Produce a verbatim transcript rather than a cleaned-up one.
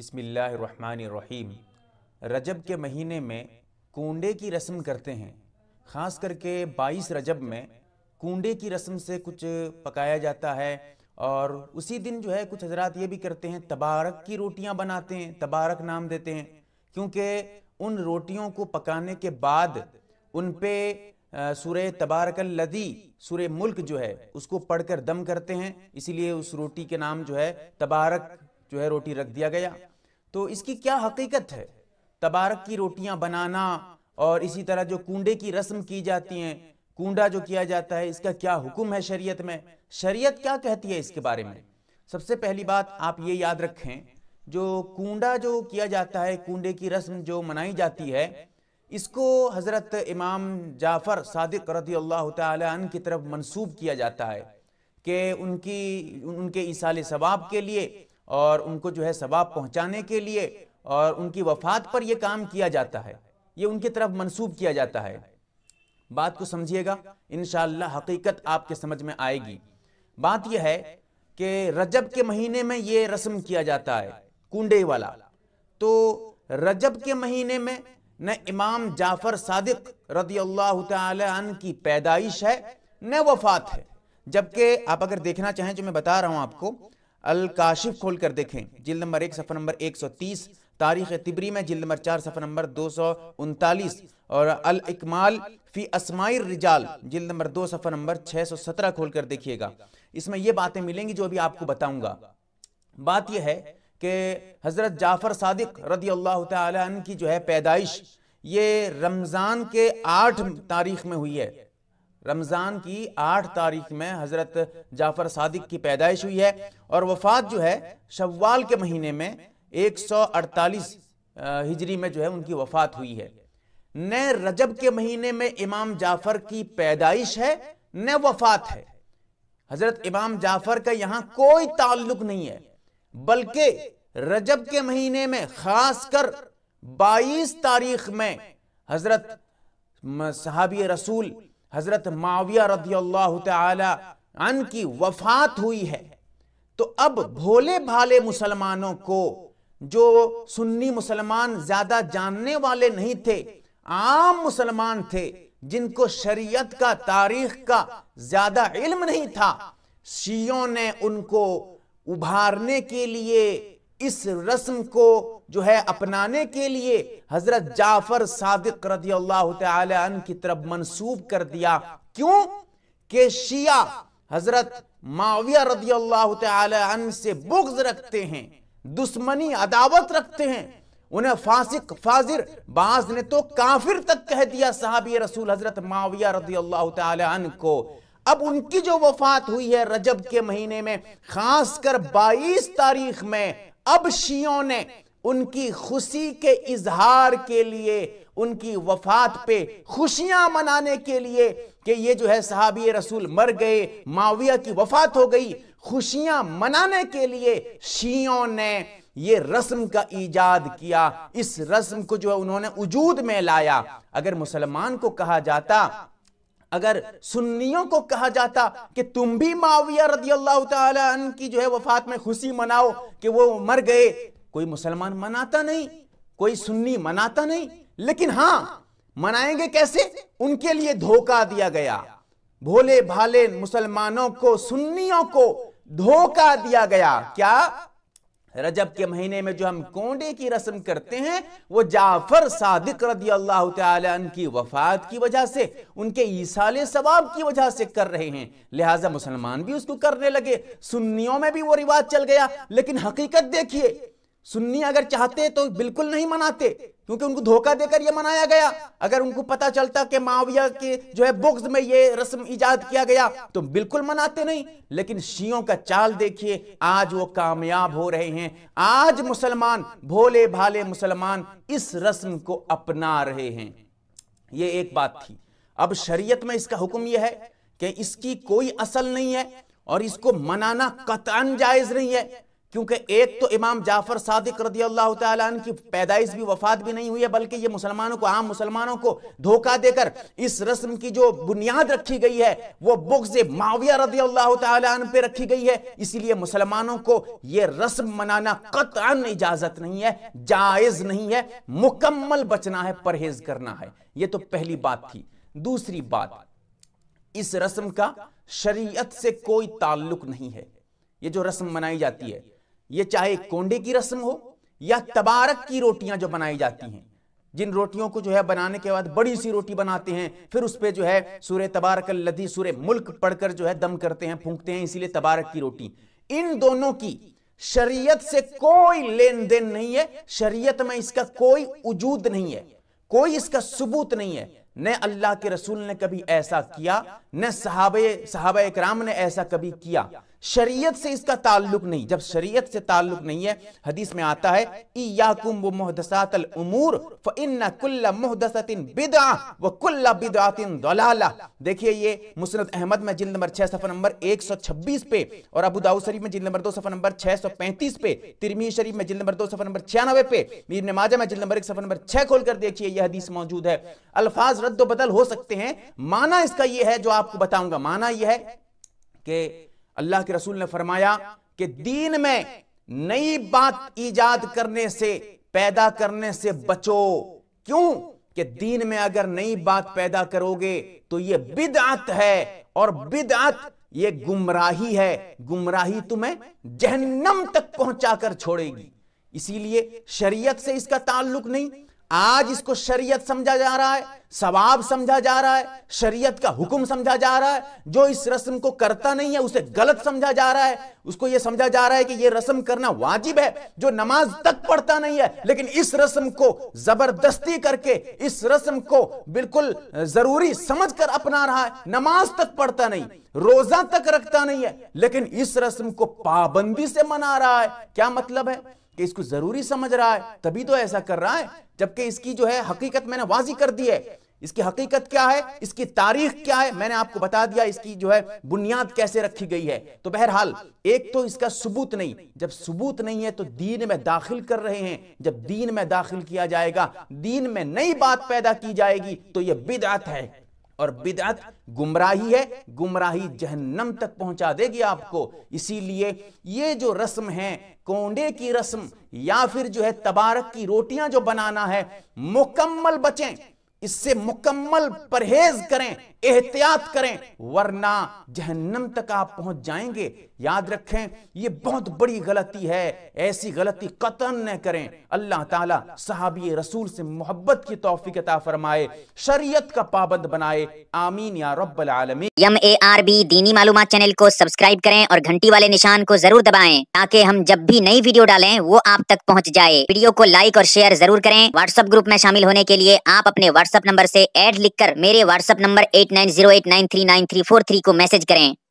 بسم اللہ الرحمن الرحیم۔ رجب کے مہینے میں کونڈے کی رسم کرتے ہیں، خاص کر کے بائیس رجب میں کونڈے کی رسم سے کچھ پکایا جاتا ہے، اور اسی دن جو ہے کچھ حضرات یہ بھی کرتے ہیں تبارک کی روٹیاں بناتے ہیں، تبارک نام دیتے ہیں، کیونکہ ان روٹیوں کو پکانے کے بعد ان پہ سورہ تبارک الذی، سورہ ملک جو ہے اس کو پڑھ کر دم کرتے ہیں، اسی لیے اس روٹی کے نام جو ہے تبارک جو ہے روٹی رکھ دیا گیا۔ تو اس کی کیا حقیقت ہے تبارک کی روٹیاں بنانا، اور اسی طرح جو کونڈے کی رسم کی جاتی ہیں، کونڈا جو کیا جاتا ہے، اس کا کیا حکم ہے شریعت میں، شریعت کیا کہتی ہے اس کے بارے میں؟ سب سے پہلی بات آپ یہ یاد رکھیں، جو کونڈا جو کیا جاتا ہے، کونڈے کی رسم جو منائی جاتی ہے، اس کو حضرت امام جعفر صادق رضی اللہ تعالی عنہ کی طرف منسوب کیا جاتا ہے کہ ان کی ان کے ایصال ثواب کے لیے، اور ان کو جو ہے ثواب پہنچانے کے لیے، اور ان کی وفات پر یہ کام کیا جاتا ہے، یہ ان کی طرف منسوب کیا جاتا ہے۔ بات کو سمجھیے گا، انشاءاللہ حقیقت آپ کے سمجھ میں آئے گی۔ بات یہ ہے کہ رجب کے مہینے میں یہ رسم کیا جاتا ہے کونڈے والا، تو رجب کے مہینے میں نہ امام جعفر صادق رضی اللہ تعالی عنہ کی پیدائش ہے نہ وفات ہے، جبکہ آپ اگر دیکھنا چاہیں جو میں بتا رہا ہوں آپ کو، الکاشف کھول کر دیکھیں، جلد نمبر ایک صفحہ نمبر ایک سو تیس، تاریخ طبری میں جلد نمبر چار صفحہ نمبر دو سو انتالیس، اور الاکمال فی اسماء الرجال جلد نمبر دو صفحہ نمبر چھ سو سترہ کھول کر دیکھیے گا، اس میں یہ باتیں ملیں گی جو ابھی آپ کو بتاؤں گا۔ بات یہ ہے کہ حضرت جعفر صادق رضی اللہ تعالی عنہ کی جو ہے پیدائش یہ رمضان کے آٹھ تاریخ میں ہوئی ہے، رمضان کی آٹھ تاریخ میں حضرت جعفر صادق کی پیدائش ہوئی ہے، اور وفات جو ہے شوال کے مہینے میں ایک سو اڑتالیس ہجری میں جو ہے ان کی وفات ہوئی ہے۔ نہ رجب کے مہینے میں امام جعفر کی پیدائش ہے نہ وفات ہے، حضرت امام جعفر کا یہاں کوئی تعلق نہیں ہے، بلکہ رجب کے مہینے میں خاص کر بائیس تاریخ میں حضرت صحابی رسول حضرت معاویہ رضی اللہ تعالی عنہ کی وفات ہوئی ہے۔ تو اب بھولے بھالے مسلمانوں کو، جو سنی مسلمان زیادہ جاننے والے نہیں تھے، عام مسلمان تھے جن کو شریعت کا، تاریخ کا زیادہ علم نہیں تھا، شیعوں نے ان کو ابھارنے کے لیے، اس رسم کو جو ہے اپنانے کے لیے حضرت جعفر صادق رضی اللہ تعالی عنہ کی طرف منسوب کر دیا۔ کیوں کہ شیعہ حضرت معاویہ رضی اللہ تعالی عنہ سے بغض رکھتے ہیں، دشمنی، عداوت رکھتے ہیں، انہیں فاسق، فاجر، بعض نے تو کافر تک کہہ دیا صحابی رسول حضرت معاویہ رضی اللہ تعالی عنہ کو۔ اب ان کی جو وفات ہوئی ہے رجب کے مہینے میں، خاص کر بائیس تاریخ میں، اب شیعوں نے ان کی خوشی کے اظہار کے لیے، ان کی وفات پہ خوشیاں منانے کے لیے کہ یہ جو ہے صحابی رسول مر گئے، معاویہ کی وفات ہو گئی، خوشیاں منانے کے لیے شیعوں نے یہ رسم کا ایجاد کیا، اس رسم کو جو ہے انہوں نے وجود میں لایا۔ اگر مسلمان کو کہا جاتا، اگر سنیوں کو کہا جاتا کہ تم بھی معاویہ رضی اللہ تعالی عنہ کی جو ہے وفات میں خوشی مناؤ کہ وہ مر گئے، کوئی مسلمان مناتا نہیں، کوئی سنی مناتا نہیں، لیکن ہاں منائیں گے کیسے؟ ان کے لیے دھوکہ دیا گیا، بھولے بھالے مسلمانوں کو، سنیوں کو دھوکہ دیا گیا۔ کیا؟ رجب کے مہینے میں جو ہم کونڈے کی رسم کرتے ہیں وہ جعفر صادق رضی اللہ تعالی عنہ کی وفات کی وجہ سے، ان کے ایصال ثواب کی وجہ سے کر رہے ہیں، لہٰذا مسلمان بھی اس کو کرنے لگے، سنیوں میں بھی وہ رواج چل گیا۔ لیکن حقیقت دیکھیے، سنی اگر چاہتے تو بالکل نہیں مناتے، کیونکہ ان کو دھوکہ دے کر یہ منایا گیا۔ اگر ان کو پتا چلتا کہ معاویہ کے جو ہے بغض میں یہ رسم ایجاد کیا گیا تو بالکل مناتے نہیں۔ لیکن شیعوں کا چال دیکھیے، آج وہ کامیاب ہو رہے ہیں، آج مسلمان، بھولے بھالے مسلمان اس رسم کو اپنا رہے ہیں۔ یہ ایک بات تھی۔ اب شریعت میں اس کا حکم یہ ہے کہ اس کی کوئی اصل نہیں ہے، اور اس کو منانا قطعاً جائز نہیں ہے، کیونکہ ایک تو امام جعفر صادق رضی اللہ تعالیٰ عنہ کی پیدائش بھی وفات بھی نہیں ہوئی ہے، بلکہ یہ مسلمانوں کو عام مسلمانوں کو دھوکہ دے کر اس رسم کی جو بنیاد رکھی گئی ہے وہ بغض معاویہ رضی اللہ تعالیٰ عنہ پہ رکھی گئی ہے، اسی لیے مسلمانوں کو یہ رسم منانا قطعاً اجازت نہیں ہے، جائز نہیں ہے، مکمل بچنا ہے، پرہیز کرنا ہے۔ یہ تو پہلی بات تھی۔ دوسری بات، اس رسم کا شریعت سے کوئی تعلق نہیں ہے۔ یہ جو رسم منائی جاتی ہے، یہ چاہے کونڈے کی رسم ہو یا تبارک کی روٹیاں جو بنائی جاتی ہیں، جن روٹیوں کو جو ہے بنانے کے بعد بڑی سی روٹی بناتے ہیں، پھر اس پہ جو ہے سورہ تبارک الذی، سورہ ملک پڑھ کر جو ہے دم کرتے ہیں، پھونکتے ہیں، اسی لیے تبارک کی روٹی، ان دونوں کی شریعت سے کوئی لین دین نہیں ہے، شریعت میں اس کا کوئی وجود نہیں ہے، کوئی اس کا ثبوت نہیں ہے۔ نہ اللہ کے رسول نے کبھی ایسا کیا، نہ صحابہ صحابہ اکرام نے ایسا کبھی کیا، شریعت سے اس کا تعلق نہیں۔ جب شریعت سے تعلق نہیں ہے، حدیث میں آتا ہے ایاکم ومحدثات الامور فإن کل محدثۃ بدعہ وکل بدعۃ ضلالہ۔ دیکھیے یہ مسند احمد میں جلد نمبر چھ صفحہ نمبر ایک سو چھبیس پہ، اور ابو داؤد شریف میں جلد نمبر دو صفحہ نمبر چھ سو پینتیس پہ، ترمذی شریف میں جلد نمبر دو صفحہ نمبر چھیانوے پہ، ابن ماجہ میں جلد نمبر ایک صفحہ نمبر چھ کھول کر دیکھیے یہ حدیث موجود ہے۔ الفاظ رد و بدل ہو سکتے ہیں، معنی اس کا یہ ہے جو آپ کو بتاؤں گا۔ معنی یہ ہے کہ اللہ کے رسول نے فرمایا کہ دین میں نئی بات ایجاد کرنے سے، پیدا کرنے سے بچو۔ کیوں؟ کہ دین میں اگر نئی بات پیدا کرو گے تو یہ بدعت ہے، اور بدعت یہ گمراہی ہے، گمراہی تمہیں جہنم تک پہنچا کر چھوڑے گی۔ اسی لیے شریعت سے اس کا تعلق نہیں۔ آج اس کو شریعت سمجھا جا رہا ہے، ثواب سمجھا جا رہا ہے، شریعت کا حکم سمجھا جا رہا ہے۔ جو اس رسم کو کرتا نہیں ہے اسے غلط سمجھا جا رہا ہے، اس کو یہ سمجھا جا رہا ہے کہ یہ رسم کرنا واجب ہے۔ جو نماز تک پڑھتا نہیں ہے لیکن اس رسم کو زبردستی کر کے، اس رسم کو بالکل ضروری سمجھ کر اپنا رہا ہے، نماز تک پڑھتا نہیں، روزہ تک رکھتا نہیں ہے، لیکن اس رسم کو پابندی سے منا رہا ہے۔ کیا مطلب ہے؟ کہ اس کو ضروری سمجھ رہا ہے، تبھی تو ایسا کر رہا ہے، جبکہ اس کی جو ہے حقیقت میں نے واضح کر دی ہے۔ اس کی حقیقت کیا ہے، اس کی تاریخ کیا ہے، میں نے آپ کو بتا دیا، اس کی جو ہے بنیاد کیسے رکھی گئی ہے۔ تو بہرحال ایک تو اس کا ثبوت نہیں، جب ثبوت نہیں ہے تو دین میں داخل کر رہے ہیں، جب دین میں داخل کیا جائے گا، دین میں نئی بات پیدا کی جائے گی تو یہ بدعت ہے، اور بدعت گمراہی ہے، گمراہی جہنم تک پہنچا دے گی آپ کو۔ اسی لیے یہ جو رسم ہے، کونڈے کی رسم یا پھر جو ہے تبارک کی روٹیاں جو بنانا ہے، مکمل بچیں، اس سے مکمل پرہیز کریں، احتیاط کریں، ورنہ جہنم تک آپ پہنچ جائیں گے۔ یاد رکھیں یہ بہت بڑی غلطی ہے، ایسی غلطی قطعاً نہ کریں۔ اللہ تعالیٰ صحابی رسول سے محبت کی توفیق عطا فرمائے، شریعت کا پابند بنائے، آمین یا رب العالمین۔ ایم اے آر بی دینی معلومات چینل کو سبسکرائب کریں اور گھنٹی والے نشان کو ضرور دبائیں تاکہ ہم جب بھی نئی ویڈیو ڈالیں وہ آپ تک پہنچ جائے۔ ویڈیو کو لائک اور شیئر ضرور کریں۔ واٹس ایپ گروپ میں شامل ہونے کے لیے آپ اپنے واٹس ایپ نمبر سے ایڈ لکھ کر میرے WhatsApp number eight nine zero eight nine three nine three four three کو میسج کریں۔